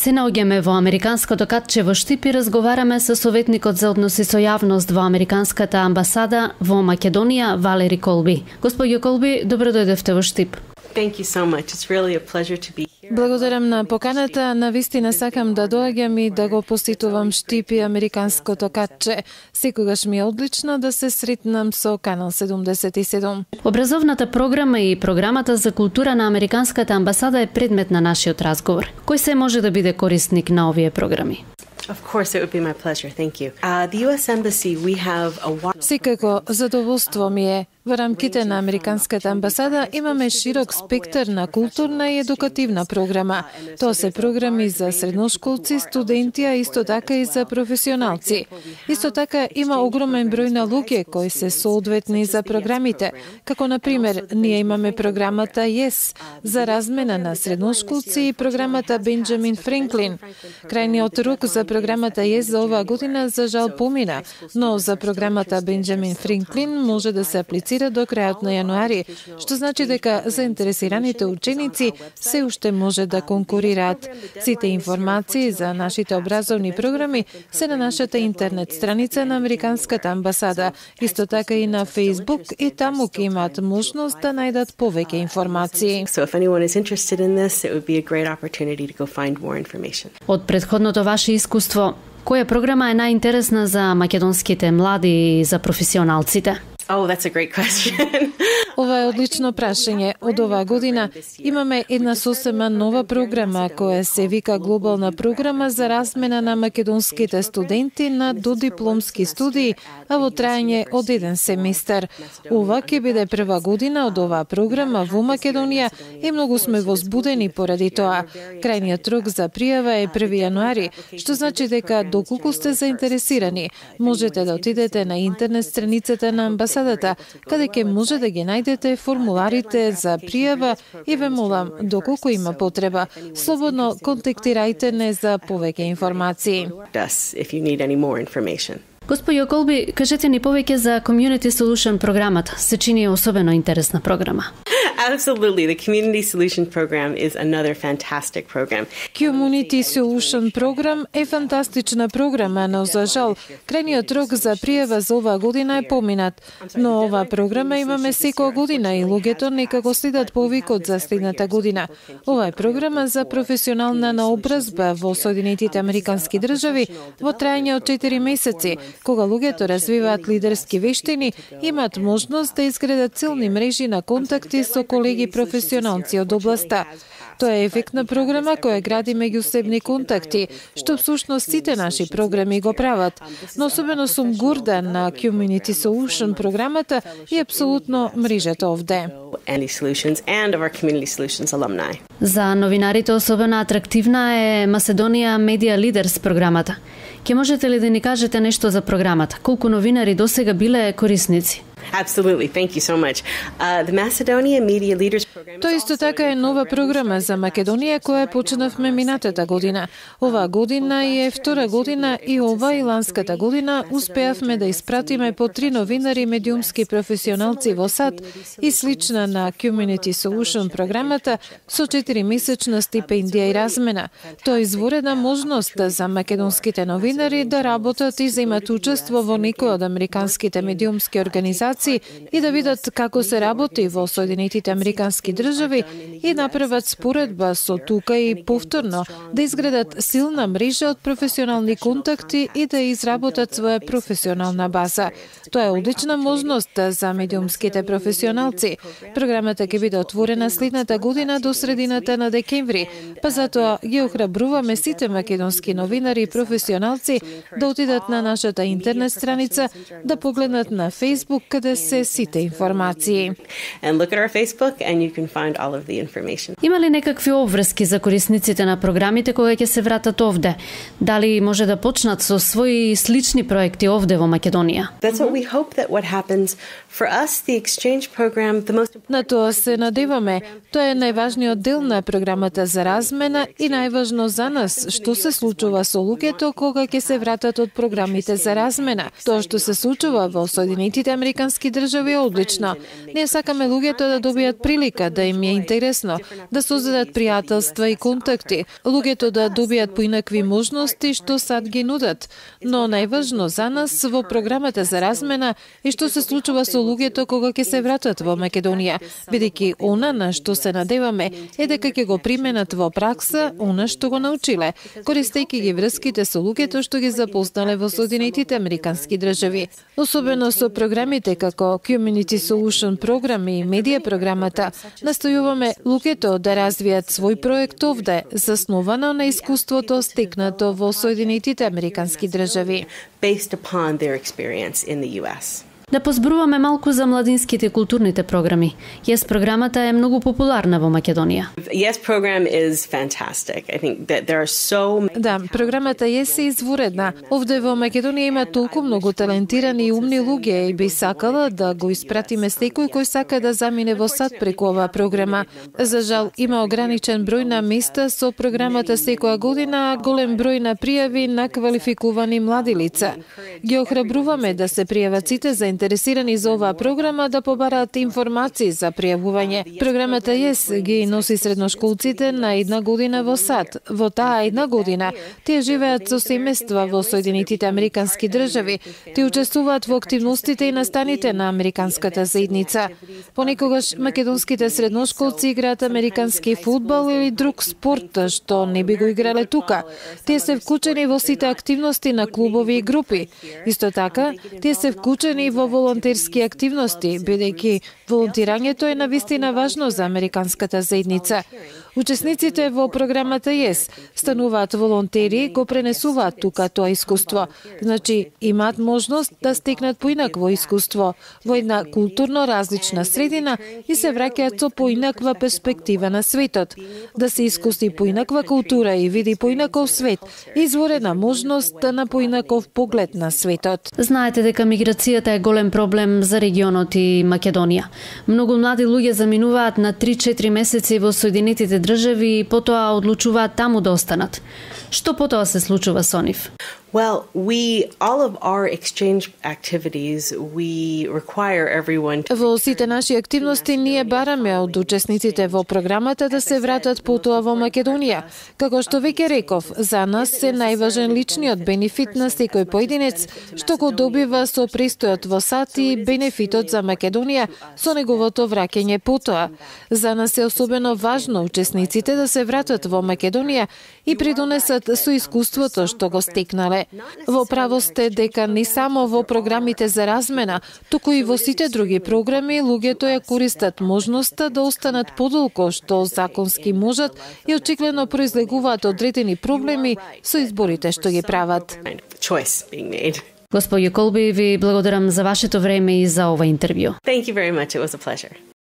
Се наоѓаме во Американското катче во Штип и разговараме со советникот за односи со јавност во Американската амбасада во Македонија, Валери Колби. Господјо Колби, добро дојдевте во Штип. Thank you so much. It's really a pleasure to be here. Благодарам на поканата. Навистина сакам да доаѓам и да го посетувам Штип и Американското катче. Секогаш ми е одлично да се сретнам со Канал 77. Образовната програма и програмата за култура на Американската амбасада е предмет на нашиот разговор. Кој се може да биде корисник на овие програми? Of course, it would be my pleasure. Thank you. The U.S. Embassy, we have a... Секако, задоволство ми е. Во рамките на Американската амбасада имаме широк спектар на културна и едукативна програма. Тоа се програми за средношколци, студенти, а исто така и за професионалци. Исто така има огромен број на луѓе кои се соодветни за програмите. Како, например, ние имаме програмата YES за размена на средношколци и програмата Бенџамин Франклин. Крајниот рок за програмата YES за оваа година за жал помина, но за програмата Бенџамин Франклин може да се аплицира до крајот на јануари, што значи дека заинтересираните ученици се уште може да конкурираат. Сите информации за нашите образовни програми се на нашата интернет страница на Американската амбасада, исто така и на Facebook, и таму ќе имаат можност да најдат повеќе информации. So if anyone is interested in this, it would be a great opportunity to go find more information. Од претходното ваше искуство, која програма е најинтересна за македонските млади и за професионалците? Oh, that's a great question. Ова е одлично прашање. Од оваа година имаме една сосема нова програма која се вика Глобална програма за размена на македонските студенти на додипломски студии, а во трајање од еден семестар. Ова ќе биде прва година од оваа програма во Македонија и многу сме возбудени поради тоа. Крајниот рок за пријава е 1 јануари, што значи дека доколку сте заинтересирани, можете да отидете на интернет страницата на амбасадата, каде ќе може да ги најдете формуларите за пријава и ве молам, доколку има потреба, слободно контактирајте не за повеќе информации. Господјо Колби, кажете ни повеќе за Community Solution програмата. Се чини особено интересна програма. Absolutely. The Community Solution Program is another fantastic program. Community Solution Program е фантастична програма, но за жал, крајниот рок за пријава за оваа година е поминат. Но оваа програма имаме секоја година и луѓето нека го следат повикот за следната година. Ова е програма за професионална наобразба во Соединетите Американски држави во трајање од 4 месеци, кога луѓето развиваат лидерски вештини, имаат можност да изградат силни мрежи на контакти со колеги професионалци од областа. Тоа е ефектна програма која гради меѓусебни контакти, што всушност сите наши програми го прават. Но особено сум горда на Community Solution програмата и апсолутно мрежата овде. За новинарите особено атрактивна е Macedonian Media Leaders програмата. Ке можете ли да ни кажете нешто за програмата? Колку новинари досега биле корисници? Absolutely. Thank you so much. The Macedonia Media Leaders Program. Тоа исто така е нова програма за Македонија која почнавме минатата година. Оваа година е втора година и ова и ланската година успеавме да испратиме по 3 новинари медиумски професионалци во САД и слична на Community Solution програмата со 4-месечна стипендија и размена. Тоа е изворена можност за македонските новинари да работат и земат учество во некој од американските медиумски организации и да видат како се работи во Соединетите Американски држави и направат споредба со тука и повторно да изградат силна мрежа од професионални контакти и да изработат своја професионална база. Тоа е одлична можност за медиумските професионалци. Програмата ќе биде отворена следната година до средината на декември, па затоа ги охрабруваме сите македонски новинари и професионалци да отидат на нашата интернет страница, да погледнат на Facebook каде се сите информации. Има ли некакви обврски за корисниците на програмите кога ќе се вратат овде? Дали може да почнат со своји слични проекти овде во Македонија? На тоа се надеваме. Тоа е најважниот дел на програмата за размена и најважно за нас што се случува со луѓето кога ќе се вратат од програмите за размена. Тоа што се случува во Соединетите Американски држави е одлично. Ние сакаме луѓето да добијат прилика дека да им е интересно, да создадат пријателства и контакти, луѓето да добијат поинакви можности што сад ги нудат. Но најважно за нас во програмата за размена е што се случува со луѓето кога ќе се вратат во Македонија, бидејќи она на што се надеваме е дека ќе го применат во пракса она што го научиле, користејќи ги врските со луѓето што ги запознале во Соединетите Американски држави. Особено со програмите како Community Solution програми и медија програмата, настојуваме луѓето да развијат свој проект овде, заснувано на искуството стекнато во Соединетите Американски држави. Based upon their experience in the US. Да позборуваме малку за младинските и културните програми. Yes програмата е многу популарна во Македонија. Yes program is fantastic. I think that there are so Да, програмата Yes е изворедна. Овде во Македонија има толку многу талентирани и умни луѓе и би сакала да го испратиме секој кој сака да замине во САД преку оваа програма. За жал има ограничен број на места со програмата секоја година, а голем број на пријави на квалификувани млади лица. Ги охрабруваме да се пријават сите заинтересирани за оваа програма да побараат информации за пријавување. Програмата Yes ги носи средношколците на една година во САД. Во таа една година тие живеат со семејства во Соединетите Американски држави. Тие учествуваат во активностите и настаните на американската заедница. Понекогаш македонските средношколци играат американски фудбал или друг спорт што не би го играле тука. Тие се вклучени во сите активности на клубови и групи. Исто така, тие се вклучени во волонтерски активности, бидејќи волонтирањето е навистина важно за американската заедница. Учесниците во програмата Yes стануваат волонтери, го пренесуваат тука тоа искуство. Значи, имаат можност да стекнат поинакво искуство во една културно различна средина и се враќаат со поинаква перспектива на светот. Да се искуси поинаква култура и види поинаков свет, изворена можност на поинаков поглед на светот. Знаете дека миграцијата е голем проблем за регионот и Македонија. Многу млади луѓе заминуваат на 3-4 месеци во Соединетите држави и потоа одлучуваат таму да останат. Што потоа се случува со нив? Well, all of our exchange activities, we require everyone to... Во сите наши активности ние бараме од учесниците во програмата да се вратат потоа во Македонија. Како што веќе реков, за нас е најважен личниот бенефит на секој поединец, што го добива со престојот во САД и бенефитот за Македонија со неговото враќање потоа. За нас е особено важно учесниците да се вратат во Македонија и придонесат со искуството што го стекнале. Во право сте дека не само во програмите за размена, туку и во сите други програми луѓето ја користат можноста да останат подолго што законски можат и очигледно произлегуваат одредени проблеми со изборите што ги прават. Господје Колби, ви благодарам за вашето време и за ова интервју. Thank you very much. It was a pleasure.